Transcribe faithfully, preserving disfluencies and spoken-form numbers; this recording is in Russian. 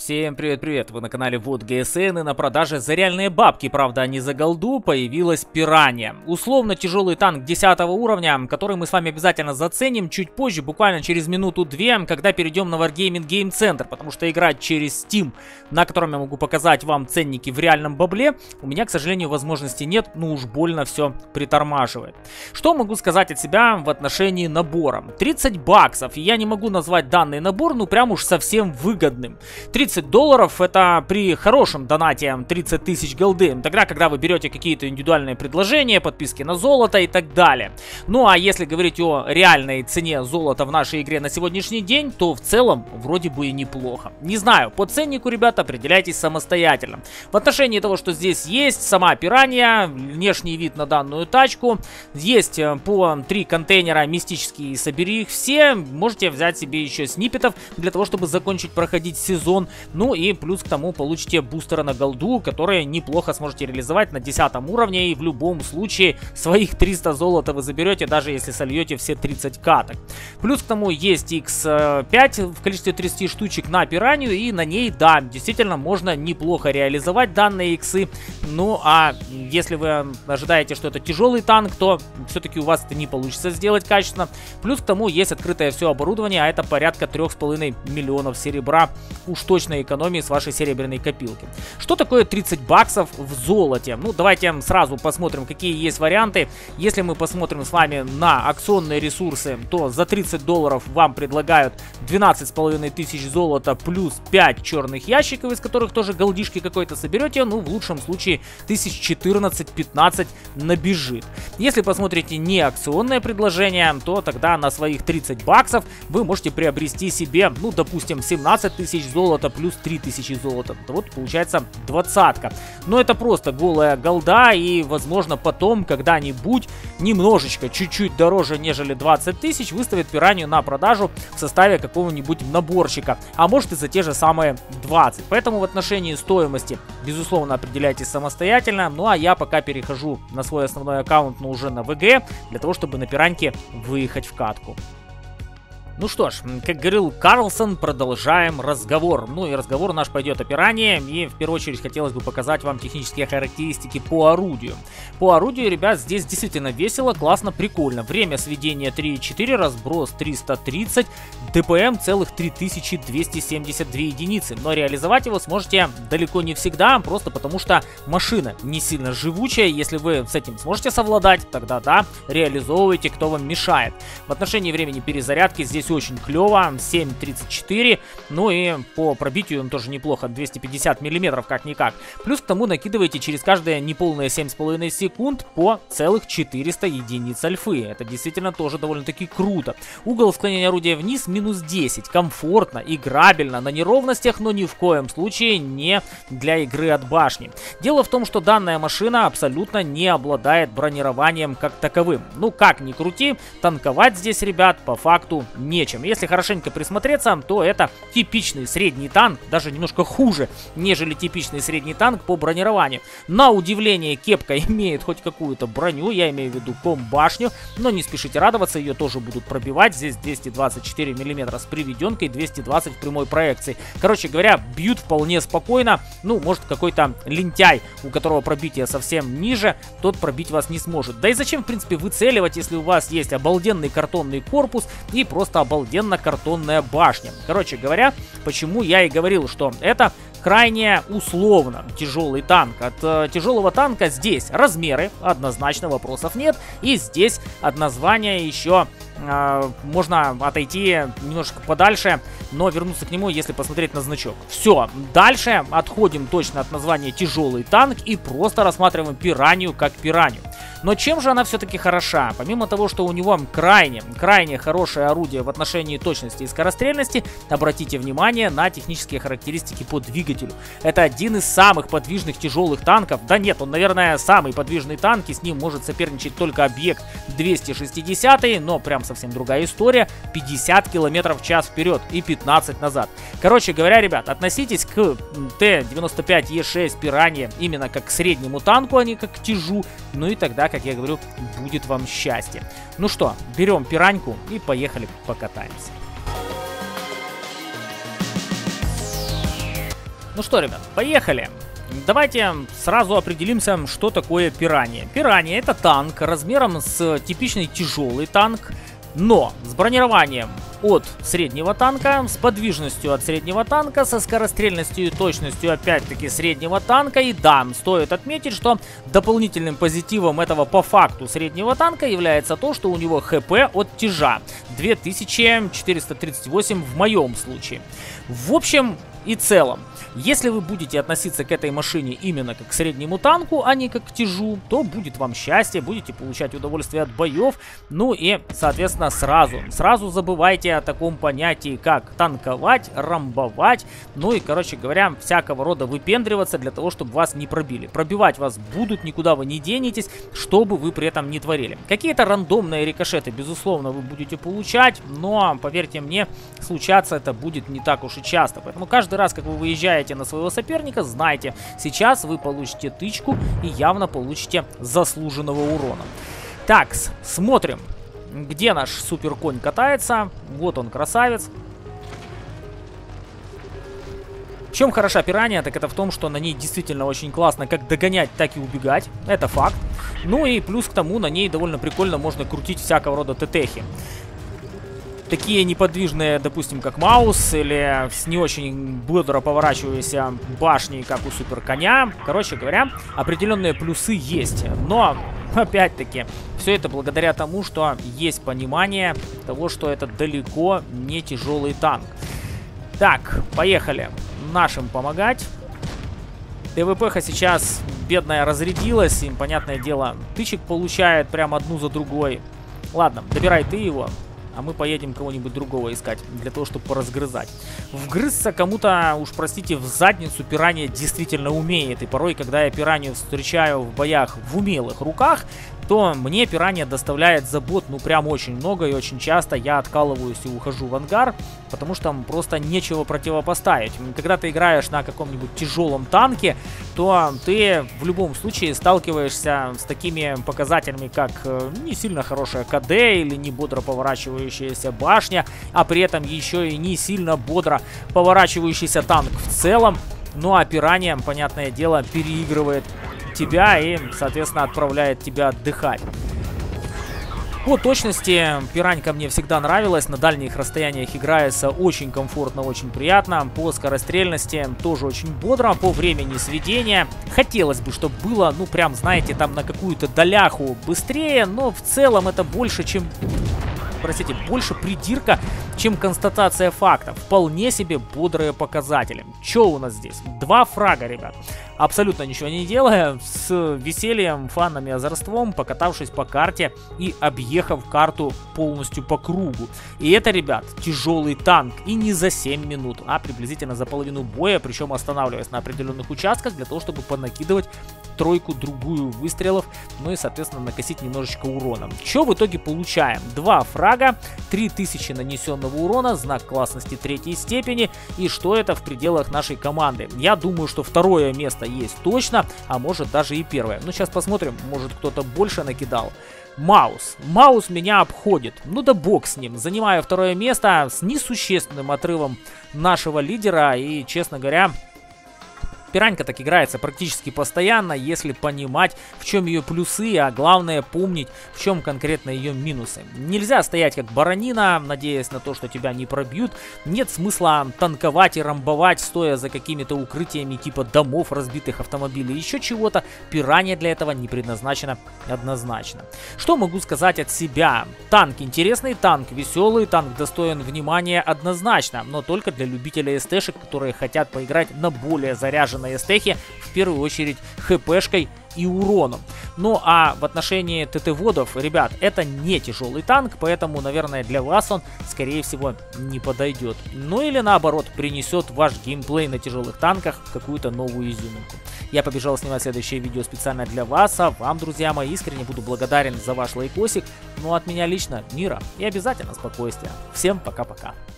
Всем привет-привет, вы на канале Вот ГСН, и на продаже за реальные бабки, правда, а не за голду, появилась Пиранья. Условно тяжелый танк десятого уровня, который мы с вами обязательно заценим чуть позже, буквально через минуту-две, когда перейдем на Wargaming Game Center, потому что играть через Steam, на котором я могу показать вам ценники в реальном бабле, у меня, к сожалению, возможности нет, ну уж больно все притормаживает. Что могу сказать от себя в отношении набора? тридцать баксов, и я не могу назвать данный набор, ну прям уж совсем выгодным. тридцать долларов это при хорошем донате тридцать тысяч голды, тогда когда вы берете какие-то индивидуальные предложения, подписки на золото и так далее. Ну а если говорить о реальной цене золота в нашей игре на сегодняшний день, то в целом вроде бы и неплохо. Не знаю, по ценнику, ребята, определяйтесь самостоятельно. В отношении того, что здесь есть, сама Пиранья, внешний вид на данную тачку, есть по три контейнера мистические, собери их все, можете взять себе еще сниппетов для того, чтобы закончить проходить сезон. Ну и плюс к тому получите бустера на голду, которые неплохо сможете реализовать на десятом уровне, и в любом случае своих триста золота вы заберете, даже если сольете все тридцать каток. Плюс к тому есть икс пять в количестве тридцати штучек на Пиранью, и на ней, да, действительно можно неплохо реализовать данные иксы. Ну а если вы ожидаете, что это тяжелый танк, то все-таки у вас это не получится сделать качественно. Плюс к тому есть открытое все оборудование, а это порядка трёх с половиной миллионов серебра уж точно экономии с вашей серебряной копилки. Что такое тридцать баксов в золоте? Ну, давайте сразу посмотрим, какие есть варианты. Если мы посмотрим с вами на акционные ресурсы, то за тридцать долларов вам предлагают двенадцать с половиной тысяч золота плюс пять черных ящиков, из которых тоже голдишки какой-то соберете. Ну, в лучшем случае тысяч четырнадцать-пятнадцать набежит. Если посмотрите не акционное предложение, то тогда на своих тридцать баксов вы можете приобрести себе, ну, допустим, семнадцать тысяч золота плюс три тысячи золота. Вот получается двадцатка. Но это просто голая голда, и возможно потом когда-нибудь немножечко, чуть-чуть дороже, нежели двадцать тысяч, выставят Пиранью на продажу в составе какого-нибудь наборчика. А может и за те же самые двадцать. Поэтому в отношении стоимости, безусловно, определяйтесь самостоятельно. Ну а я пока перехожу на свой основной аккаунт, но уже на ВГ, для того, чтобы на Пираньке выехать в катку. Ну что ж, как говорил Карлсон, продолжаем разговор. Ну и разговор наш пойдет о Пиранье, и в первую очередь хотелось бы показать вам технические характеристики по орудию. По орудию, ребят, здесь действительно весело, классно, прикольно. Время сведения три и четыре, разброс триста тридцать, ДПМ целых три тысячи двести семьдесят две единицы. Но реализовать его сможете далеко не всегда, просто потому что машина не сильно живучая. Если вы с этим сможете совладать, тогда да, реализовывайте, кто вам мешает. В отношении времени перезарядки здесь очень клево, семь тридцать четыре, ну и по пробитию он тоже неплохо, двести пятьдесят миллиметров как-никак. Плюс к тому накидываете через каждые неполные семь с половиной секунд по целых четыреста единиц альфы. Это действительно тоже довольно-таки круто. Угол склонения орудия вниз минус десять, комфортно, играбельно, на неровностях, но ни в коем случае не для игры от башни. Дело в том, что данная машина абсолютно не обладает бронированием как таковым. Ну как ни крути, танковать здесь, ребят, по факту не нечем. Если хорошенько присмотреться, то это типичный средний танк, даже немножко хуже, нежели типичный средний танк по бронированию. На удивление, кепка имеет хоть какую-то броню, я имею в виду комбашню, но не спешите радоваться, ее тоже будут пробивать. Здесь двести двадцать четыре миллиметра с приведенкой, двести двадцать в прямой проекции. Короче говоря, бьют вполне спокойно. Ну, может, какой-то лентяй, у которого пробитие совсем ниже, тот пробить вас не сможет. Да и зачем, в принципе, выцеливать, если у вас есть обалденный картонный корпус и просто обалденно картонная башня. Короче говоря, почему я и говорил, что это крайне условно тяжелый танк. От э, тяжелого танка здесь размеры, однозначно вопросов нет. И здесь от названия еще э, можно отойти немножко подальше, но вернуться к нему, если посмотреть на значок. Все, дальше отходим точно от названия тяжелый танк и просто рассматриваем Пиранью как Пиранью. Но чем же она все-таки хороша? Помимо того, что у него крайне, крайне хорошее орудие в отношении точности и скорострельности, обратите внимание на технические характеристики по двигателю. Это один из самых подвижных тяжелых танков. Да нет, он, наверное, самый подвижный танк, и с ним может соперничать только объект двести шестьдесят, но прям совсем другая история. пятьдесят километров в час вперед и пятнадцать назад. Короче говоря, ребят, относитесь к Т девяносто пять Е шесть Пиранье именно как к среднему танку, а не как к тяжу. Ну и тогда, как я говорю, будет вам счастье. Ну что, берем Пираньку и поехали покатаемся. Ну что, ребят, поехали. Давайте сразу определимся, что такое пиранья. Пиранья — это танк размером с типичный тяжелый танк, но с бронированием от среднего танка, с подвижностью от среднего танка, со скорострельностью и точностью опять-таки среднего танка. И да, стоит отметить, что дополнительным позитивом этого по факту среднего танка является то, что у него ХП от тяжа две тысячи четыреста тридцать восемь в моем случае. В общем и целом, если вы будете относиться к этой машине именно как к среднему танку, а не как к тяжу, то будет вам счастье, будете получать удовольствие от боев. Ну и, соответственно, сразу, сразу забывайте о таком понятии, как танковать, рамбовать, ну и, короче говоря, всякого рода выпендриваться для того, чтобы вас не пробили. Пробивать вас будут, никуда вы не денетесь, что бы вы при этом не творили. Какие-то рандомные рикошеты, безусловно, вы будете получать, но, поверьте мне, случаться это будет не так уж и часто. Поэтому каждый раз, как вы выезжаете на своего соперника, знайте, сейчас вы получите тычку и явно получите заслуженного урона. Так, смотрим, где наш суперконь катается. Вот он, красавец. В чем хороша пиранья, так это в том, что на ней действительно очень классно как догонять, так и убегать. Это факт. Ну и плюс к тому, на ней довольно прикольно можно крутить всякого рода ТТхи. Такие неподвижные, допустим, как Маус, или с не очень бодро поворачивающейся башней, как у супер коня. Короче говоря, определенные плюсы есть. Но, опять-таки, все это благодаря тому, что есть понимание того, что это далеко не тяжелый танк. Так, поехали. Нашим помогать. ТВП-ха сейчас бедная разрядилась, им, понятное дело, тычек получает прям одну за другой. Ладно, добирай ты его. А мы поедем кого-нибудь другого искать, для того, чтобы поразгрызать. Вгрызться кому-то, уж простите, в задницу пиранья действительно умеет. И порой, когда я пиранью встречаю в боях в умелых руках, то мне пиранья доставляет забот, ну, прям очень много. И очень часто я откалываюсь и ухожу в ангар, потому что там просто нечего противопоставить. Когда ты играешь на каком-нибудь тяжелом танке, то ты в любом случае сталкиваешься с такими показателями, как не сильно хорошая КД или не бодро поворачивающаяся башня, а при этом еще и не сильно бодро поворачивающийся танк в целом. Ну а пиранья, понятное дело, переигрывает тебя и, соответственно, отправляет тебя отдыхать. По точности пиранька мне всегда нравилась, на дальних расстояниях играется очень комфортно, очень приятно. По скорострельности тоже очень бодро, по времени сведения хотелось бы, чтобы было, ну прям, знаете, там на какую-то доляху быстрее, но в целом это больше, чем... Простите, больше придирка, чем констатация фактов. Вполне себе бодрые показатели. Что у нас здесь? Два фрага, ребят. Абсолютно ничего не делая, с весельем, фанами, озорством, покатавшись по карте и объехав карту полностью по кругу. И это, ребят, тяжелый танк. И не за семь минут, а приблизительно за половину боя, причем останавливаясь на определенных участках для того, чтобы понакидывать тройку-другую выстрелов, ну и, соответственно, накосить немножечко урона. Что в итоге получаем? Два фрага, три тысячи нанесенного урона, знак классности третьей степени, и что это в пределах нашей команды? Я думаю, что второе место есть точно, а может даже и первое. Ну, сейчас посмотрим, может кто-то больше накидал. Маус. Маус меня обходит. Ну да бог с ним. Занимаю второе место с несущественным отрывом нашего лидера, и, честно говоря... Пиранька так играется практически постоянно, если понимать, в чем ее плюсы, а главное помнить, в чем конкретно ее минусы. Нельзя стоять как баранина, надеясь на то, что тебя не пробьют. Нет смысла танковать и рамбовать, стоя за какими-то укрытиями типа домов, разбитых автомобилей, еще чего-то. Пиранья для этого не предназначена однозначно. Что могу сказать от себя? Танк интересный, танк веселый, танк достоин внимания однозначно, но только для любителей СТшек, которые хотят поиграть на более заряженной эстехе, в первую очередь хпшкой и уроном. Ну а в отношении ТТ-водов, ребят, это не тяжелый танк, поэтому, наверное, для вас он, скорее всего, не подойдет. Ну или наоборот, принесет ваш геймплей на тяжелых танках какую-то новую изюминку. Я побежал снимать следующее видео специально для вас, а вам, друзья мои, искренне буду благодарен за ваш лайкосик. Ну от меня лично мира и обязательно спокойствия. Всем пока-пока.